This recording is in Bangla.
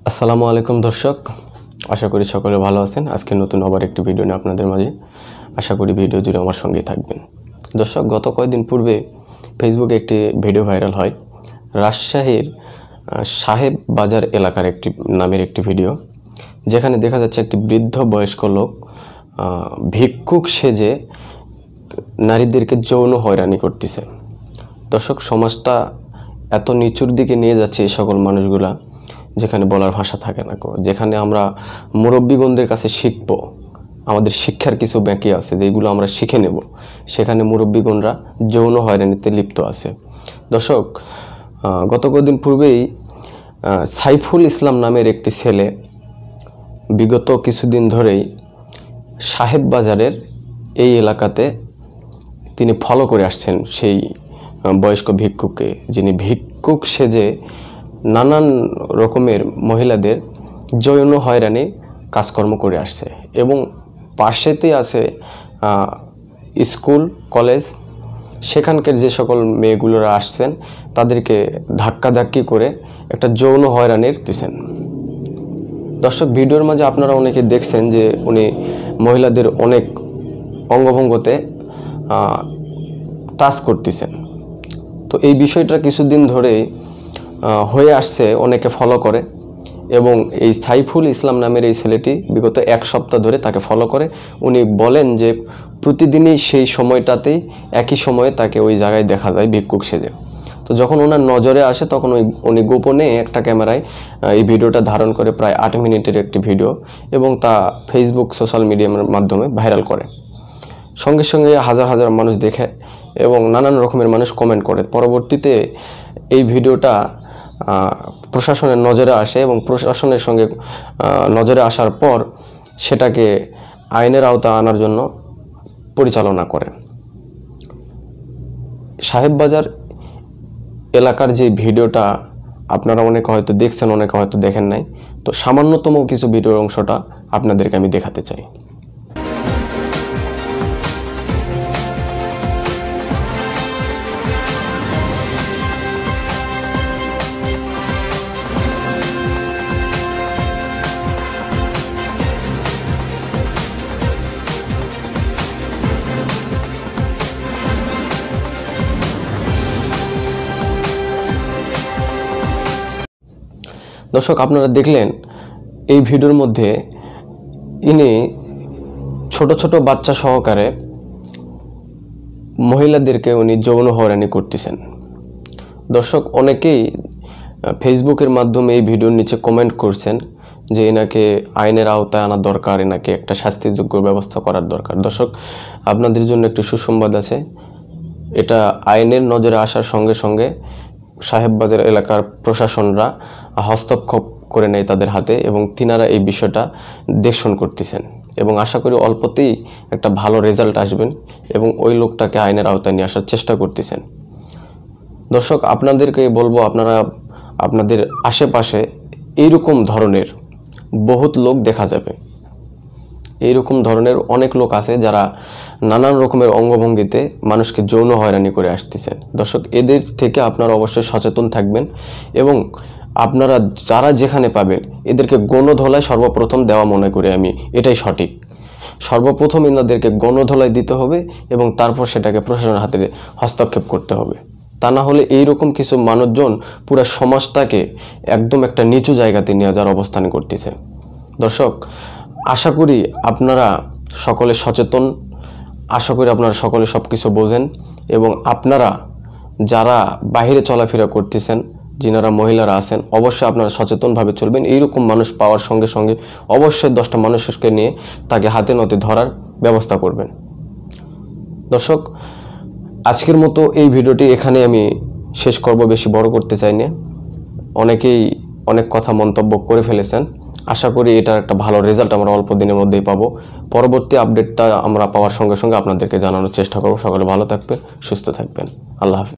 আসসালামু আলাইকুম দর্শক, আশা করি সকলে ভালো আছেন। আজকে নতুন আবার একটি ভিডিও নিয়ে আপনাদের মাঝে, আশা করি ভিডিও জুড়ে আমার সঙ্গেই থাকবেন। দর্শক, গত কয়েকদিন পূর্বে ফেসবুকে একটি ভিডিও ভাইরাল হয়, রাজশাহীর সাহেব বাজার এলাকার নামের একটি ভিডিও, যেখানে দেখা যাচ্ছে একটি বৃদ্ধ বয়স্ক লোক ভিক্ষুক সেজে নারীদেরকে যৌন হয়রানি করতেছে। দর্শক, সমাজটা এত নিচুর দিকে নিয়ে যাচ্ছে এই সকল মানুষগুলা, যেখানে বলার ভাষা থাকে না। যেখানে আমরা মুরব্বীগণদের কাছে শিখব, আমাদের শিক্ষার কিছু বাকি আছে যেগুলো আমরা শিখে নেব, সেখানে মুরব্বীগণরা যৌন হয়রানিতে লিপ্ত আছে। দর্শক, গত কয়েকদিন পূর্বেই সাইফুল ইসলাম নামের একটি ছেলে বিগত কিছুদিন ধরেই সাহেব বাজারের এই এলাকাতে তিনি ফলো করে আসছেন সেই বয়স্ক ভিক্ষুককে, যিনি ভিক্ষুক সেজে নানান রকমের মহিলাদের যৌন হয়রানি কাজকর্ম করে আসছে। এবং পাশেতেই আছে স্কুল কলেজ, সেখানকার যে সকল মেয়েগুলোরা আসছেন তাদেরকে ধাক্কাধাক্কি করে একটা যৌন হয়রানির দিচ্ছেন। দর্শক, ভিডিওর মাঝে আপনারা অনেকে দেখছেন যে উনি মহিলাদের অনেক অঙ্গভঙ্গতে টাচ করতেছেন। তো এই বিষয়টা কিছুদিন ধরেই হয়ে আসছে, অনেকে ফলো করে। এবং এই সাইফুল ইসলাম নামের এই ছেলেটি বিগত এক সপ্তাহ ধরে তাকে ফলো করে। উনি বলেন যে প্রতিদিনই সেই সময়টাতেই একই সময়ে তাকে ওই জায়গায় দেখা যায় ভিক্ষুক সেজে। তো যখন ওনার নজরে আসে তখন উনি গোপনে একটা ক্যামেরায় এই ভিডিওটা ধারণ করে, প্রায় 8 মিনিটের একটি ভিডিও, এবং তা ফেসবুক সোশ্যাল মিডিয়ার মাধ্যমে ভাইরাল করে। সঙ্গে সঙ্গে হাজার হাজার মানুষ দেখে এবং নানান রকমের মানুষ কমেন্ট করে। পরবর্তীতে এই ভিডিওটা প্রশাসনের নজরে আসে এবং প্রশাসনের সঙ্গে নজরে আসার পর সেটাকে আইনের আওতা আনার জন্য পরিচালনা করে। সাহেববাজার এলাকার যে ভিডিওটা আপনারা অনেকে হয়তো দেখছেন, অনেকে হয়তো দেখেন নাই, তো সামান্যতম কিছু ভিডিওর অংশটা আপনাদেরকে আমি দেখাতে চাই। দর্শক, আপনারা দেখলেন এই ভিডিওর মধ্যে ইনি ছোট ছোট বাচ্চা সহকারে মহিলাদেরকে উনি যৌন হয়রানি করতেছেন। দর্শক, অনেকেই ফেসবুকের মাধ্যমে এই ভিডিওর নিচে কমেন্ট করছেন যে এনাকে আইনের আওতায় আনা দরকার, এনাকে একটা শাস্তিযোগ্য ব্যবস্থা করার দরকার। দর্শক, আপনাদের জন্য একটু সুসংবাদ আছে। এটা আইনের নজরে আসার সঙ্গে সঙ্গে সাহেববাজার এলাকার প্রশাসনরা হস্তক্ষেপ করে নেয় তাদের হাতে, এবং তিনারা এই বিষয়টা দেখশন করতেছেন এবং আশা করি অল্পতেই একটা ভালো রেজাল্ট আসবেন এবং ওই লোকটাকে আইনের আওতায় নিয়ে আসার চেষ্টা করতেছেন। দর্শক, আপনাদেরকে বলবো, আপনারা আপনাদের আশেপাশে এইরকম ধরনের বহুত লোক দেখা যাবে। এইরকম ধরনের অনেক লোক আছে যারা নানান রকমের অঙ্গভঙ্গিতে মানুষকে যৌন হয়রানি করে আসতেছেন। দর্শক, এদের থেকে আপনারা অবশ্যই সচেতন থাকবেন এবং আপনারা যারা যেখানে পাবেন এদেরকে গণধোলাই সর্বপ্রথম দেওয়া মনে করি আমি, এটাই সঠিক। সর্বপ্রথম এনাদেরকে গণধোলাই দিতে হবে এবং তারপর সেটাকে প্রশাসনের হাতে হস্তক্ষেপ করতে হবে। তা না হলে এইরকম কিছু মানুষজন পুরো সমাজটাকে একদম একটা নিচু জায়গাতে নিয়ে যাওয়ার অবস্থান করতেছে। দর্শক, আশা করি আপনারা সকলে সচেতন, আশা করি আপনারা সকলে সব কিছু বোঝেন এবং আপনারা যারা বাইরে চলাফেরা করতেছেন, যিনারা মহিলারা আছেন, অবশ্যই আপনারা সচেতনভাবে চলবেন। এইরকম মানুষ পাওয়ার সঙ্গে সঙ্গে অবশ্যই 10টা মানুষকে নিয়ে তাকে হাতে নাতে ধরার ব্যবস্থা করবেন। দর্শক, আজকের মতো এই ভিডিওটি এখানে আমি শেষ করব, বেশি বড় করতে চাই না। অনেকেই অনেক কথা মন্তব্য করে ফেলেছেন। আশা করি এটার একটা ভালো রেজাল্ট আমরা অল্প দিনের মধ্যেই পাবো। পরবর্তী আপডেটটা আমরা পাওয়ার সঙ্গে সঙ্গে আপনাদেরকে জানানোর চেষ্টা করব। সকলে ভালো থাকবেন, সুস্থ থাকবেন। আল্লাহ হাফেজ।